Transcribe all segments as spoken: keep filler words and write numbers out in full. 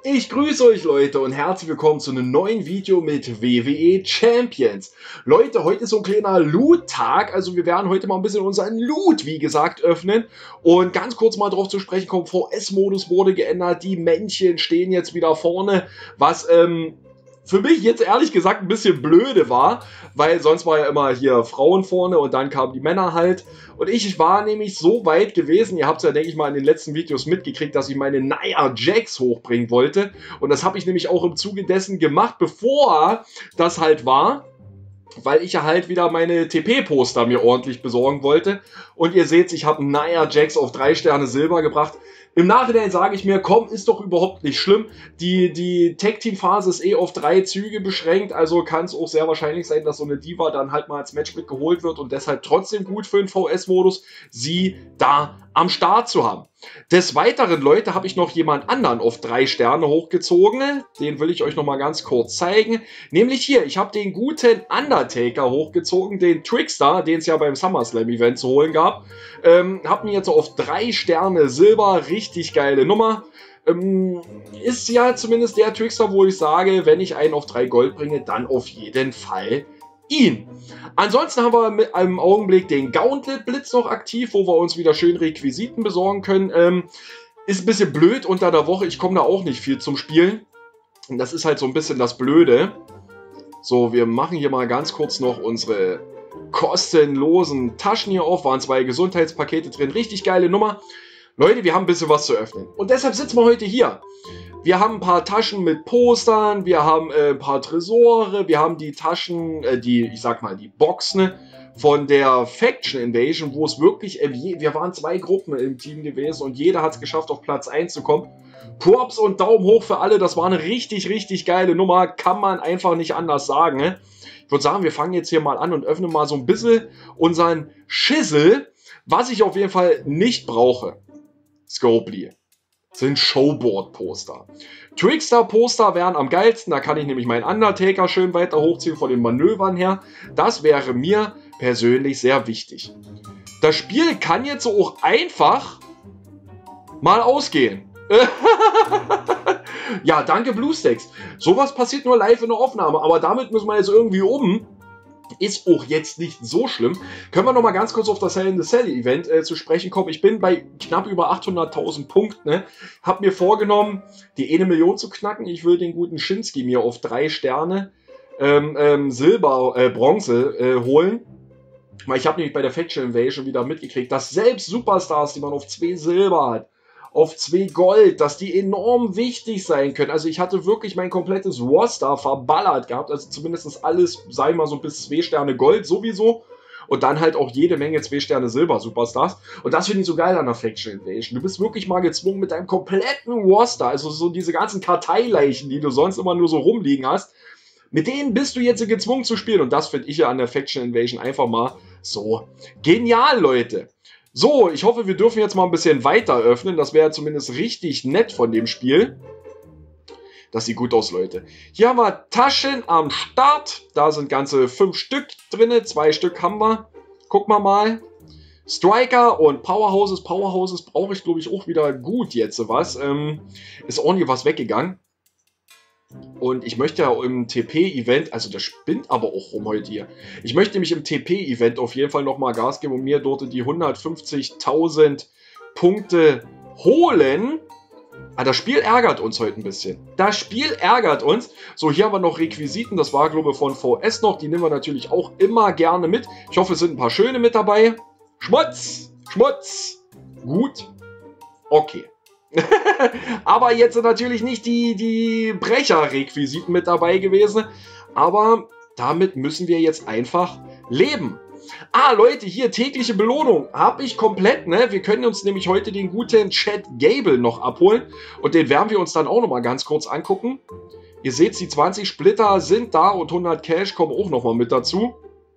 Ich grüße euch Leute und herzlich willkommen zu einem neuen Video mit W W E Champions. Leute, heute ist so ein kleiner Loot-Tag, also wir werden heute mal ein bisschen unseren Loot, wie gesagt, öffnen. Und ganz kurz mal drauf zu sprechen kommen, V S-Modus wurde geändert, die Männchen stehen jetzt wieder vorne, was ähm, für mich jetzt ehrlich gesagt ein bisschen blöde war, weil sonst war ja immer hier Frauen vorne und dann kamen die Männer halt. Und ich war nämlich so weit gewesen, ihr habt es ja, denke ich mal, in den letzten Videos mitgekriegt, dass ich meine Nia Jax hochbringen wollte. Und das habe ich nämlich auch im Zuge dessen gemacht, bevor das halt war, weil ich ja halt wieder meine T P-Poster mir ordentlich besorgen wollte. Und ihr seht, ich habe Nia Jax auf drei Sterne Silber gebracht. Im Nachhinein sage ich mir, komm, ist doch überhaupt nicht schlimm. Die, die Tag-Team-Phase ist eh auf drei Züge beschränkt, also kann es auch sehr wahrscheinlich sein, dass so eine Diva dann halt mal als Match mitgeholt wird und deshalb trotzdem gut für den V S-Modus, sie da am Start zu haben. Des Weiteren, Leute, habe ich noch jemand anderen auf drei Sterne hochgezogen. Den will ich euch noch mal ganz kurz zeigen. Nämlich hier, ich habe den guten Undertaker hochgezogen, den Trickster, den es ja beim SummerSlam-Event zu holen gab. Ähm, habe mir jetzt auf drei Sterne Silber, richtig geile Nummer. Ähm, ist ja zumindest der Trickster, wo ich sage, wenn ich einen auf drei Gold bringe, dann auf jeden Fall ihn. Ansonsten haben wir mit einem Augenblick den Gauntlet Blitz noch aktiv, wo wir uns wieder schön Requisiten besorgen können. Ähm, ist ein bisschen blöd unter der Woche, ich komme da auch nicht viel zum Spielen. Und das ist halt so ein bisschen das Blöde. So, wir machen hier mal ganz kurz noch unsere kostenlosen Taschen hier auf. Waren zwei Gesundheitspakete drin, richtig geile Nummer. Leute, wir haben ein bisschen was zu öffnen. Und deshalb sitzen wir heute hier. Wir haben ein paar Taschen mit Postern, wir haben äh, ein paar Tresore, wir haben die Taschen, äh, die, ich sag mal, die Boxen von der Faction Invasion, wo es wirklich, äh, je, wir waren zwei Gruppen im Team gewesen und jeder hat es geschafft, auf Platz eins zu kommen. Props und Daumen hoch für alle, das war eine richtig, richtig geile Nummer, kann man einfach nicht anders sagen. Ne? Ich würde sagen, wir fangen jetzt hier mal an und öffnen mal so ein bisschen unseren Schissel, was ich auf jeden Fall nicht brauche. Scopely. Sind Showboard-Poster. Trickster-Poster wären am geilsten, da kann ich nämlich meinen Undertaker schön weiter hochziehen von den Manövern her. Das wäre mir persönlich sehr wichtig. Das Spiel kann jetzt so auch einfach mal ausgehen. Ja, danke BlueStacks. Sowas passiert nur live in der Aufnahme, aber damit müssen wir jetzt irgendwie um. Ist auch jetzt nicht so schlimm. Können wir noch mal ganz kurz auf das Hell in the Cell Event äh, zu sprechen kommen. Ich bin bei knapp über achthunderttausend Punkten. Ne? Hab mir vorgenommen, die eine Million zu knacken. Ich will den guten Shinsuke mir auf drei Sterne ähm, ähm, Silber, äh, Bronze äh, holen. Weil ich habe nämlich bei der Faction Invasion wieder mitgekriegt, dass selbst Superstars, die man auf zwei Silber hat, auf zwei Gold, dass die enorm wichtig sein können. Also ich hatte wirklich mein komplettes Roster verballert gehabt, also zumindest alles, sag ich mal, so bis zwei Sterne Gold sowieso und dann halt auch jede Menge zwei Sterne Silber Superstars und das finde ich so geil an der Faction Invasion. Du bist wirklich mal gezwungen mit deinem kompletten Roster, also so diese ganzen Karteileichen, die du sonst immer nur so rumliegen hast, mit denen bist du jetzt gezwungen zu spielen und das finde ich ja an der Faction Invasion einfach mal so genial, Leute. So, ich hoffe, wir dürfen jetzt mal ein bisschen weiter öffnen. Das wäre zumindest richtig nett von dem Spiel. Das sieht gut aus, Leute. Hier haben wir Taschen am Start. Da sind ganze fünf Stück drin. Zwei Stück haben wir. Gucken wir mal. Striker und Powerhouses. Powerhouses brauche ich, glaube ich, auch wieder gut jetzt was. Ähm, ist ordentlich was weggegangen. Und ich möchte ja im T P-Event, also das spinnt aber auch rum heute hier. Ich möchte mich im T P-Event auf jeden Fall nochmal Gas geben und mir dort die hundertfünfzigtausend Punkte holen. Aber das Spiel ärgert uns heute ein bisschen. Das Spiel ärgert uns. So, hier haben wir noch Requisiten. Das war, glaube ich, von V S noch. Die nehmen wir natürlich auch immer gerne mit. Ich hoffe, es sind ein paar schöne mit dabei. Schmutz! Schmutz! Gut. Okay. Aber jetzt sind natürlich nicht die, die Brecher-Requisiten mit dabei gewesen. Aber damit müssen wir jetzt einfach leben. Ah, Leute, hier tägliche Belohnung. Habe ich komplett, ne? Wir können uns nämlich heute den guten Chad Gable noch abholen. Und den werden wir uns dann auch noch mal ganz kurz angucken. Ihr seht, die zwanzig Splitter sind da und hundert Cash kommen auch noch mal mit dazu.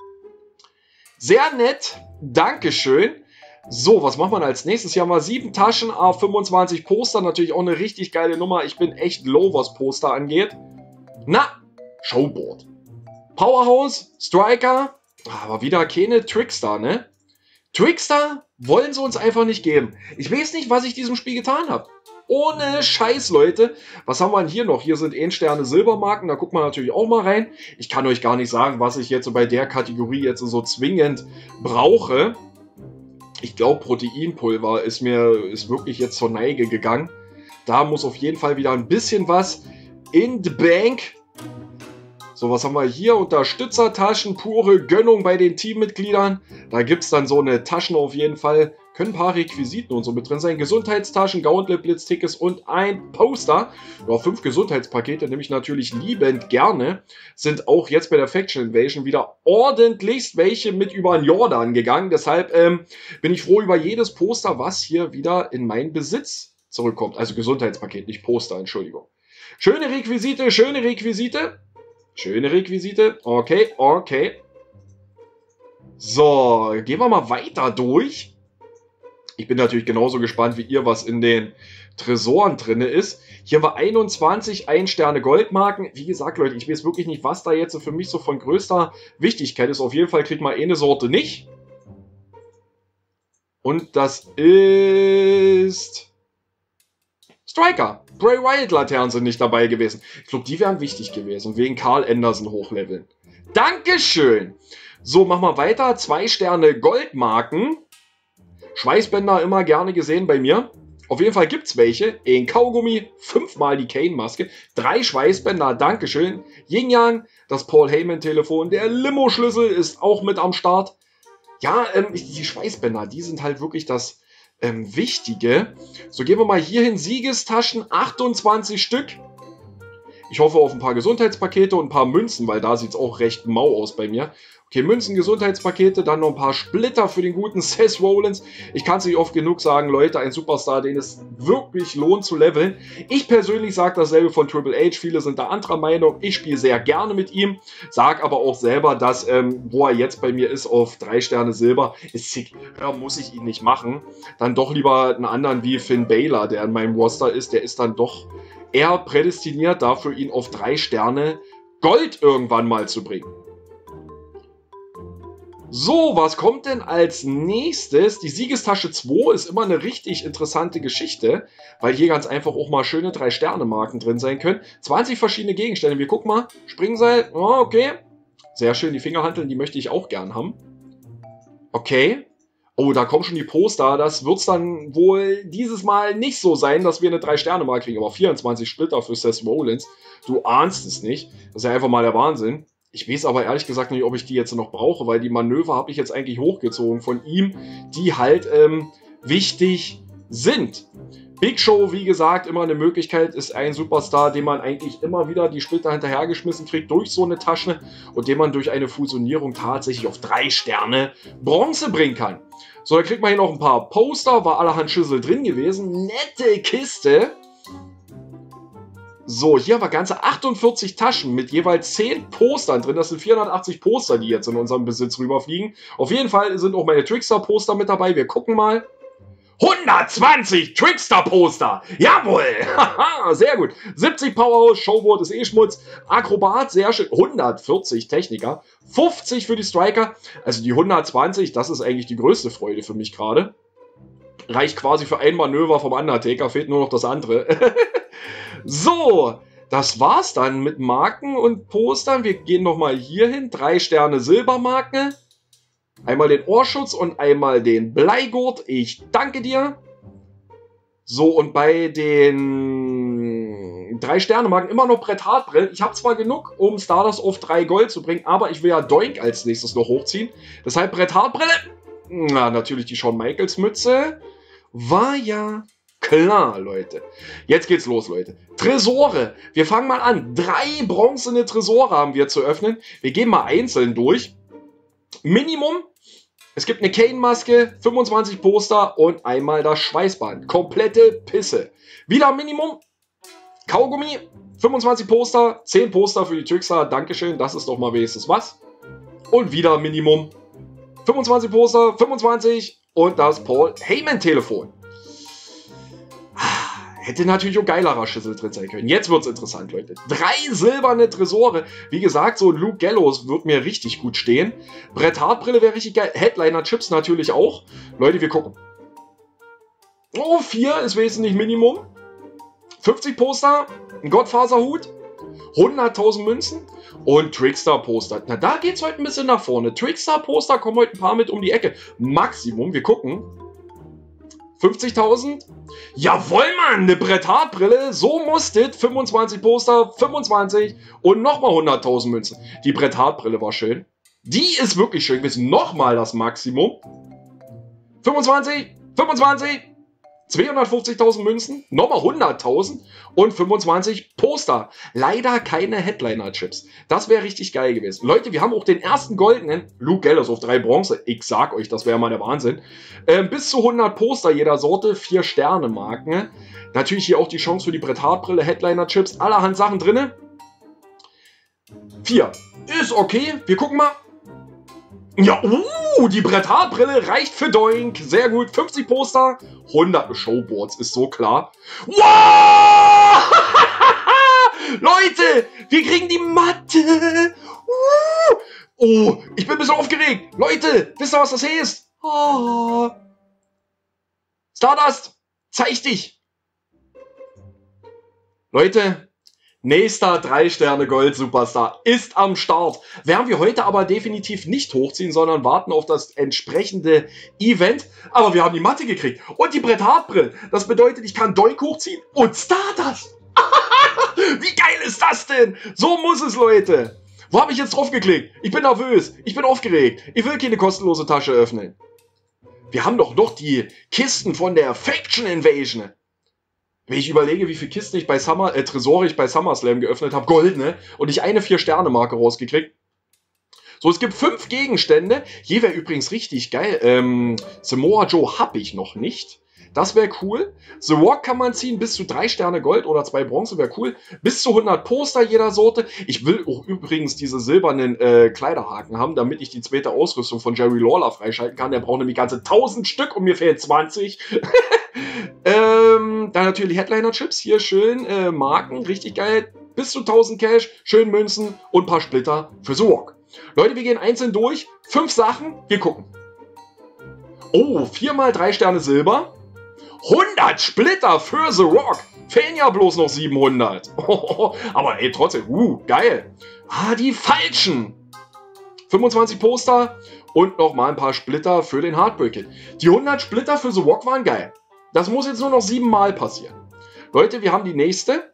Sehr nett. Dankeschön. So, was macht man als nächstes? Hier haben wir sieben Taschen, A fünfundzwanzig Poster. Natürlich auch eine richtig geile Nummer. Ich bin echt low, was Poster angeht. Na, Showboard. Powerhouse, Striker. Aber wieder keine Trickster, ne? Trickster wollen sie uns einfach nicht geben. Ich weiß nicht, was ich diesem Spiel getan habe. Ohne Scheiß, Leute. Was haben wir denn hier noch? Hier sind ein Sterne Silbermarken. Da guckt man natürlich auch mal rein. Ich kann euch gar nicht sagen, was ich jetzt bei der Kategorie jetzt so zwingend brauche. Ich glaube, Proteinpulver ist mir ist wirklich jetzt zur Neige gegangen. Da muss auf jeden Fall wieder ein bisschen was in the bank. So, was haben wir hier? Unterstützertaschen, pure Gönnung bei den Teammitgliedern. Da gibt es dann so eine Taschen auf jeden Fall. Können ein paar Requisiten und so mit drin sein. Gesundheitstaschen, Gauntlet, Blitztickets und ein Poster. Ja, fünf Gesundheitspakete nehme ich natürlich liebend gerne. Sind auch jetzt bei der Faction Invasion wieder ordentlichst welche mit über den Jordan gegangen. Deshalb ähm, bin ich froh über jedes Poster, was hier wieder in meinen Besitz zurückkommt. Also Gesundheitspaket, nicht Poster, Entschuldigung. Schöne Requisite, schöne Requisite. Schöne Requisite. Okay, okay. So, gehen wir mal weiter durch. Ich bin natürlich genauso gespannt wie ihr, was in den Tresoren drin ist. Hier haben wir einundzwanzig ein Sterne Goldmarken. Wie gesagt, Leute, ich weiß wirklich nicht, was da jetzt für mich so von größter Wichtigkeit ist. Auf jeden Fall kriegt man eine Sorte nicht. Und das ist Striker. Bray Wyatt Laternen sind nicht dabei gewesen. Ich glaube, die wären wichtig gewesen. Wegen Carl Anderson hochleveln. Dankeschön. So, machen wir weiter. Zwei Sterne Goldmarken. Schweißbänder immer gerne gesehen bei mir. Auf jeden Fall gibt es welche. Ein Kaugummi, fünfmal die Kane-Maske, drei Schweißbänder, Dankeschön. Yin-Yang, das Paul Heyman-Telefon, der Limo-Schlüssel ist auch mit am Start. Ja, ähm, die Schweißbänder, die sind halt wirklich das ähm, Wichtige. So, gehen wir mal hier hin. Siegestaschen, achtundzwanzig Stück. Ich hoffe auf ein paar Gesundheitspakete und ein paar Münzen, weil da sieht es auch recht mau aus bei mir. Okay, Münzen, Gesundheitspakete, dann noch ein paar Splitter für den guten Seth Rollins. Ich kann es nicht oft genug sagen, Leute, ein Superstar, den es wirklich lohnt zu leveln. Ich persönlich sage dasselbe von Triple H, viele sind da anderer Meinung. Ich spiele sehr gerne mit ihm, sage aber auch selber, dass, ähm, wo er jetzt bei mir ist, auf drei Sterne Silber, ist sick. Ja, muss ich ihn nicht machen. Dann doch lieber einen anderen wie Finn Balor, der in meinem Roster ist, der ist dann doch eher prädestiniert dafür, ihn auf drei Sterne Gold irgendwann mal zu bringen. So, was kommt denn als nächstes? Die Siegestasche zwei ist immer eine richtig interessante Geschichte, weil hier ganz einfach auch mal schöne drei Sterne Marken drin sein können. zwanzig verschiedene Gegenstände. Wir gucken mal. Springseil. Oh, okay. Sehr schön. Die Fingerhanteln, die möchte ich auch gern haben. Okay. Oh, da kommen schon die Poster. Das wird es dann wohl dieses Mal nicht so sein, dass wir eine drei Sterne Marke kriegen. Aber vierundzwanzig Splitter für Seth Rollins. Du ahnst es nicht. Das ist ja einfach mal der Wahnsinn. Ich weiß aber ehrlich gesagt nicht, ob ich die jetzt noch brauche, weil die Manöver habe ich jetzt eigentlich hochgezogen von ihm, die halt ähm, wichtig sind. Big Show, wie gesagt, immer eine Möglichkeit, ist ein Superstar, den man eigentlich immer wieder die Splitter hinterhergeschmissen kriegt durch so eine Tasche und den man durch eine Fusionierung tatsächlich auf drei Sterne Bronze bringen kann. So, da kriegt man hier noch ein paar Poster, war allerhand Schüssel drin gewesen. Nette Kiste. So, hier haben wir ganze achtundvierzig Taschen mit jeweils zehn Postern drin. Das sind vierhundertachtzig Poster, die jetzt in unserem Besitz rüberfliegen. Auf jeden Fall sind auch meine Trickster-Poster mit dabei. Wir gucken mal. hundertzwanzig Trickster-Poster! Jawohl! Haha, sehr gut. siebzig Powerhouse, Showboard ist eh Schmutz. Akrobat, sehr schön. hundertvierzig Techniker. fünfzig für die Striker. Also die hundertzwanzig, das ist eigentlich die größte Freude für mich gerade. Reicht quasi für ein Manöver vom Undertaker. Fehlt nur noch das andere. So, das war's dann mit Marken und Postern. Wir gehen nochmal hier hin. Drei Sterne Silbermarke. Einmal den Ohrschutz und einmal den Bleigurt. Ich danke dir. So, und bei den drei Sterne Marken immer noch Bret Hart Brillen. Ich habe zwar genug, um Stardust auf drei Gold zu bringen, aber ich will ja Doink als nächstes noch hochziehen. Deshalb Bret Hart Brille. Na, natürlich die Shawn Michaels Mütze. War ja klar, Leute. Jetzt geht's los, Leute. Tresore. Wir fangen mal an. Drei bronzene Tresore haben wir zu öffnen. Wir gehen mal einzeln durch. Minimum. Es gibt eine Kane-Maske, fünfundzwanzig Poster und einmal das Schweißband. Komplette Pisse. Wieder Minimum. Kaugummi, fünfundzwanzig Poster, zehn Poster für die Trickster. Dankeschön, das ist doch mal wenigstens was. Und wieder Minimum. fünfundzwanzig Poster, fünfundzwanzig und das Paul Heyman-Telefon. Hätte natürlich auch geilerer Schüssel drin sein können. Jetzt wird es interessant, Leute. Drei silberne Tresore. Wie gesagt, so Luke Gallows wird mir richtig gut stehen. Bret Hart Brille wäre richtig geil. Headliner Chips natürlich auch. Leute, wir gucken. Oh, vier ist wesentlich Minimum. fünfzig Poster, ein Gottfaserhut, hunderttausend Münzen und Trickstar-Poster. Na, da geht es heute ein bisschen nach vorne. Trickstar-Poster kommen heute ein paar mit um die Ecke. Maximum, wir gucken. fünfzigtausend. Jawohl, Mann, eine Bret Hart-Brille. So muss das. fünfundzwanzig Poster, fünfundzwanzig und nochmal hunderttausend Münzen. Die Bret Hart-Brille war schön. Die ist wirklich schön. Wir sind nochmal das Maximum. fünfundzwanzig, fünfundzwanzig, zweihundertfünfzigtausend Münzen, nochmal hunderttausend und fünfundzwanzig Poster. Leider keine Headliner-Chips. Das wäre richtig geil gewesen. Leute, wir haben auch den ersten goldenen Luke Gallows auf drei Bronze. Ich sag euch, das wäre mal der Wahnsinn. Ähm, bis zu hundert Poster jeder Sorte, vier Sterne Marken. Natürlich hier auch die Chance für die Bret Hart-Brille, Headliner-Chips, allerhand Sachen drin. vier. Ist okay. Wir gucken mal. Ja, uh, die Bret Hart-Brille reicht für Doink. Sehr gut. fünfzig Poster, hundert Showboards, ist so klar. Wow! Leute, wir kriegen die Matte. Uh. Oh, ich bin ein bisschen aufgeregt. Leute, wisst ihr, was das hier ist? Oh. Stardust, zeig dich. Leute, nächster drei Sterne Gold Superstar ist am Start. Werden wir heute aber definitiv nicht hochziehen, sondern warten auf das entsprechende Event. Aber wir haben die Matte gekriegt und die Bret Hart Brille. Das bedeutet, ich kann Doink hochziehen und Stardust. Wie geil ist das denn? So muss es, Leute. Wo habe ich jetzt drauf geklickt? Ich bin nervös. Ich bin aufgeregt. Ich will keine kostenlose Tasche öffnen. Wir haben doch noch die Kisten von der Faction Invasion. Wenn ich überlege, wie viele Kisten ich bei Summer, äh, Tresore ich bei SummerSlam geöffnet habe, goldene, und ich eine vier Sterne Marke rausgekriegt. So, es gibt fünf Gegenstände. Hier wäre übrigens richtig geil. Ähm, Samoa Joe habe ich noch nicht. Das wäre cool. The Rock kann man ziehen, bis zu drei Sterne Gold oder zwei Bronze wäre cool. Bis zu hundert Poster jeder Sorte. Ich will auch übrigens diese silbernen äh, Kleiderhaken haben, damit ich die zweite Ausrüstung von Jerry Lawler freischalten kann. Der braucht nämlich ganze tausend Stück und mir fehlen zwanzig. ähm, dann natürlich Headliner-Chips. Hier schön äh, Marken, richtig geil. Bis zu tausend Cash, schön Münzen und ein paar Splitter für The Rock. Leute, wir gehen einzeln durch. Fünf Sachen, wir gucken. Oh, viermal drei Sterne Silber. hundert Splitter für The Rock. Fehlen ja bloß noch siebenhundert. Aber ey, trotzdem, uh, geil. Ah, die falschen. fünfundzwanzig Poster und nochmal ein paar Splitter für den Heartbreak Kid. Die hundert Splitter für The Rock waren geil. Das muss jetzt nur noch siebenmal passieren. Leute, wir haben die nächste.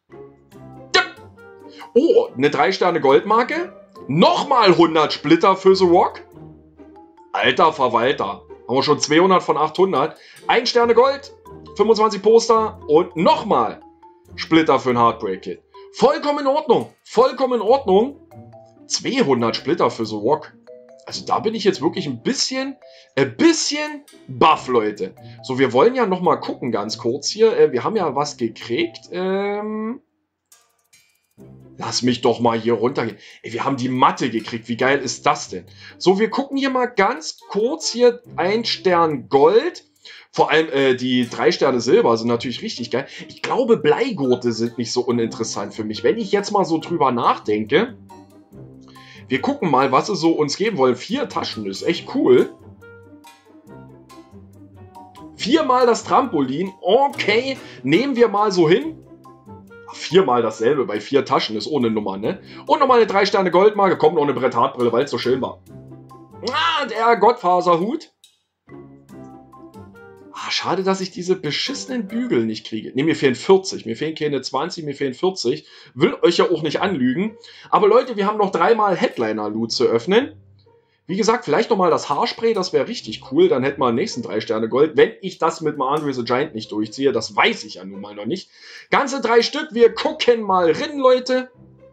Oh, eine drei Sterne Goldmarke. Nochmal hundert Splitter für The Rock. Alter Verwalter. Haben wir schon zweihundert von achthundert. ein Sterne Gold, fünfundzwanzig Poster und nochmal Splitter für ein Heartbreak Kit. Vollkommen in Ordnung. Vollkommen in Ordnung. zweihundert Splitter für The Rock. Also da bin ich jetzt wirklich ein bisschen, ein bisschen baff, Leute. So, wir wollen ja nochmal gucken, ganz kurz hier. Wir haben ja was gekriegt. Ähm... Lass mich doch mal hier runtergehen. Ey, wir haben die Matte gekriegt. Wie geil ist das denn? So, wir gucken hier mal ganz kurz hier. Ein Stern Gold. Vor allem äh, die drei Sterne Silber sind natürlich richtig geil. Ich glaube, Bleigurte sind nicht so uninteressant für mich. Wenn ich jetzt mal so drüber nachdenke. Wir gucken mal, was sie so uns geben wollen. Vier Taschen ist echt cool. Viermal das Trampolin. Okay, nehmen wir mal so hin. Viermal dasselbe bei vier Taschen ist ohne Nummer, ne? Und nochmal eine drei Sterne Goldmarke. Kommt noch eine Bret Hart Brille, weil es so schön war. Ah, der Gottfaserhut. Ah, schade, dass ich diese beschissenen Bügel nicht kriege. Ne, mir fehlen vierzig. Mir fehlen keine zwanzig, mir fehlen vierzig. Will euch ja auch nicht anlügen. Aber Leute, wir haben noch dreimal Headliner-Loot zu öffnen. Wie gesagt, vielleicht nochmal das Haarspray, das wäre richtig cool. Dann hätten wir den nächsten drei Sterne Gold. Wenn ich das mit Andre the Giant nicht durchziehe, das weiß ich ja nun mal noch nicht. Ganze drei Stück, wir gucken mal rein, Leute.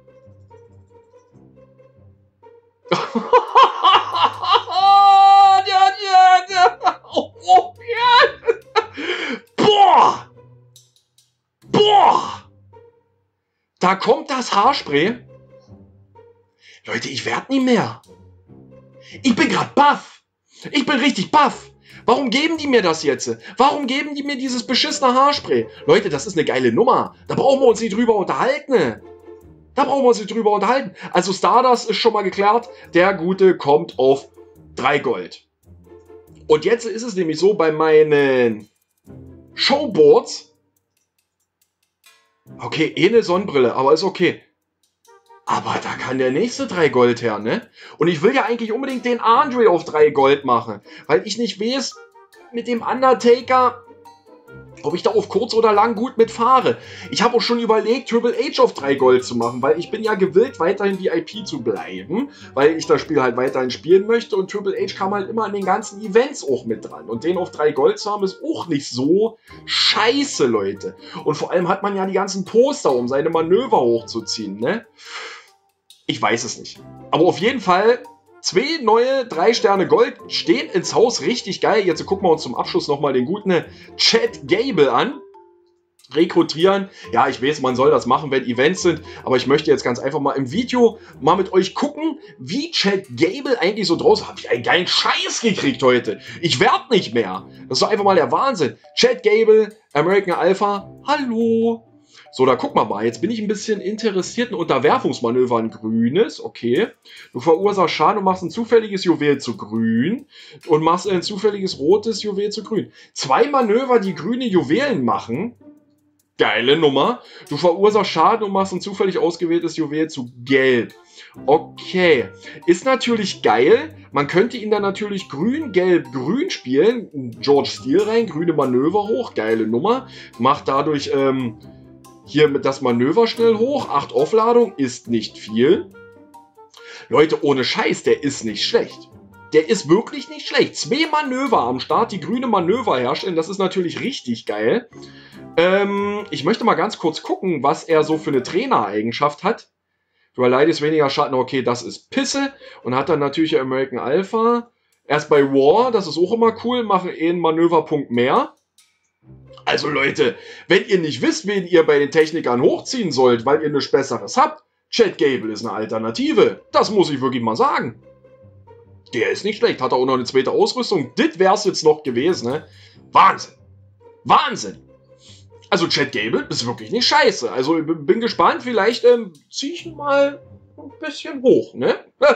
Boah! Boah! Da kommt das Haarspray. Leute, ich werde nie mehr. Ich bin gerade baff. Ich bin richtig baff. Warum geben die mir das jetzt? Warum geben die mir dieses beschissene Haarspray? Leute, das ist eine geile Nummer. Da brauchen wir uns nicht drüber unterhalten. Da brauchen wir uns nicht drüber unterhalten. Also Stardust ist schon mal geklärt. Der Gute kommt auf drei Gold. Und jetzt ist es nämlich so, bei meinen Showboards Okay, eh eine Sonnenbrille, aber ist okay. Aber da kann der nächste drei Gold her, ne? Und ich will ja eigentlich unbedingt den Andre auf drei Gold machen, weil ich nicht weiß, mit dem Undertaker, ob ich da auf kurz oder lang gut mitfahre. Ich habe auch schon überlegt, Triple H auf drei Gold zu machen, weil ich bin ja gewillt, weiterhin V I P zu bleiben, weil ich das Spiel halt weiterhin spielen möchte und Triple H kam halt immer an den ganzen Events auch mit dran. Und den auf drei Gold zu haben, ist auch nicht so scheiße, Leute. Und vor allem hat man ja die ganzen Poster, um seine Manöver hochzuziehen, ne? Ich weiß es nicht. Aber auf jeden Fall, zwei neue drei Sterne Gold stehen ins Haus. Richtig geil. Jetzt gucken wir uns zum Abschluss nochmal den guten Chad Gable an. Rekrutieren. Ja, ich weiß, man soll das machen, wenn Events sind. Aber ich möchte jetzt ganz einfach mal im Video mal mit euch gucken, wie Chad Gable eigentlich so draußen... Habe ich einen geilen Scheiß gekriegt heute. Ich werde nicht mehr. Das ist doch einfach mal der Wahnsinn. Chad Gable, American Alpha. Hallo. So, da gucken wir mal. Jetzt bin ich ein bisschen interessiert. Ein Unterwerfungsmanöver, ein grünes. Okay. Du verursachst Schaden und machst ein zufälliges Juwel zu grün. Und machst ein zufälliges rotes Juwel zu grün. Zwei Manöver, die grüne Juwelen machen. Geile Nummer. Du verursachst Schaden und machst ein zufällig ausgewähltes Juwel zu gelb. Okay. Ist natürlich geil. Man könnte ihn dann natürlich grün, gelb, grün spielen. George Steele rein. Grüne Manöver hoch. Geile Nummer. Macht dadurch... Ähm, Hier mit das Manöver schnell hoch. acht Aufladung ist nicht viel. Leute, ohne Scheiß, der ist nicht schlecht. Der ist wirklich nicht schlecht. Zwei Manöver am Start, die grüne Manöver herstellen. Das ist natürlich richtig geil. Ähm, ich möchte mal ganz kurz gucken, was er so für eine Trainereigenschaft hat. Du erleidest weniger Schaden. Okay, das ist Pisse. Und hat dann natürlich American Alpha. Erst bei War, das ist auch immer cool, machen eh einen Manöverpunkt mehr. Also Leute, wenn ihr nicht wisst, wen ihr bei den Technikern hochziehen sollt, weil ihr nichts Besseres habt, Chad Gable ist eine Alternative. Das muss ich wirklich mal sagen. Der ist nicht schlecht. Hat er auch noch eine zweite Ausrüstung. Das wäre es jetzt noch gewesen, ne? Wahnsinn. Wahnsinn. Also Chad Gable ist wirklich nicht scheiße. Also ich bin gespannt. Vielleicht ähm, ziehe ich ihn mal ein bisschen hoch, ne?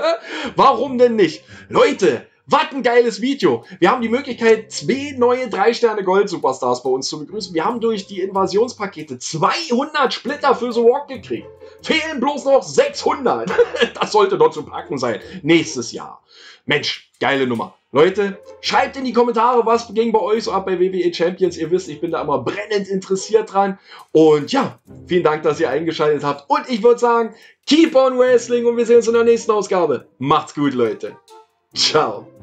Warum denn nicht? Leute, was ein geiles Video. Wir haben die Möglichkeit, zwei neue drei Sterne Gold Superstars bei uns zu begrüßen. Wir haben durch die Invasionspakete zweihundert Splitter für The Rock gekriegt. Fehlen bloß noch sechshundert. Das sollte doch zu packen sein. Nächstes Jahr. Mensch, geile Nummer. Leute, schreibt in die Kommentare, was ging bei euch so ab bei W W E Champions. Ihr wisst, ich bin da immer brennend interessiert dran. Und ja, vielen Dank, dass ihr eingeschaltet habt. Und ich würde sagen, keep on wrestling und wir sehen uns in der nächsten Ausgabe. Macht's gut, Leute. Ciao.